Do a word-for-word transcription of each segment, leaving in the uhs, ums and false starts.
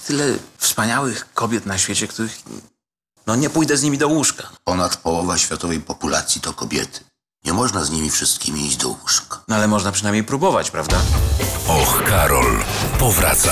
tyle wspaniałych kobiet na świecie, których... No nie pójdę z nimi do łóżka. Ponad połowa światowej populacji to kobiety. Nie można z nimi wszystkimi iść do łóżka. No ale można przynajmniej próbować, prawda? Och, Karol powraca.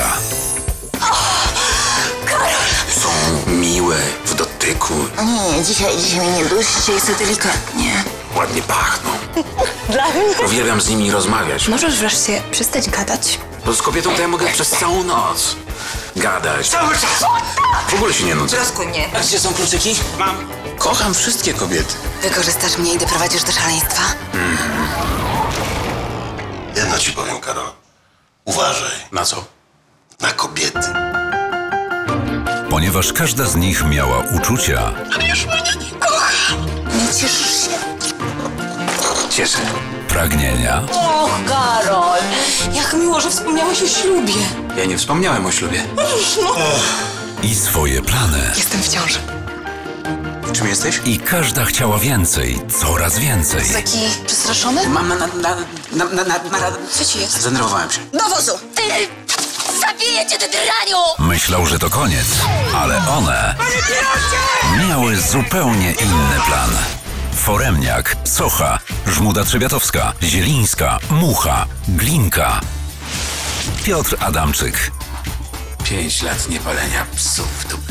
Karol! Są miłe w dotyku. Nie, dzisiaj, dzisiaj mnie nie dusi, dzisiaj chcę delikatnie. Ładnie pachną. Dla mnie? Uwielbiam z nimi rozmawiać. Możesz wreszcie przestać gadać? Bo z kobietą to ja mogę przez całą noc gadać. Cały czas! W ogóle się nie nudzę. Troskuj mnie. A gdzie są kluczyki? Mam. Kocham wszystkie kobiety. Wykorzystasz mnie i doprowadzisz do szaleństwa? Mm. Jedno ci powiem, Karol. Uważaj. Na co? Na kobiety. Ponieważ każda z nich miała uczucia. Ale już mnie nie kocham. Nie cieszysz się? Cieszę. Pragnienia. Och, Karol! Jak miło, że wspomniałeś o ślubie. Ja nie wspomniałem o ślubie. I swoje plany. Jestem w ciąży. Czym jesteś? I każda chciała więcej, coraz więcej. Taki przestraszony? Mam na... na... na... na... na... na... na... Co ci jest? Zdenerwowałem się. Do wozu! Ty! Zabiję cię, ty tyraniu! Myślał, że to koniec, ale one miały zupełnie inny plan. Foremniak, Socha, Żmuda Trzebiatowska, Zielińska, Mucha, Glinka. Piotr Adamczyk. Pięć lat niepalenia psów w dupę.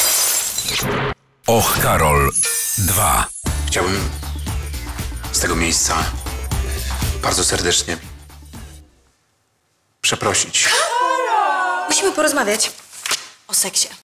Och, Karol dwa. Chciałbym z tego miejsca bardzo serdecznie przeprosić. Musimy porozmawiać o seksie.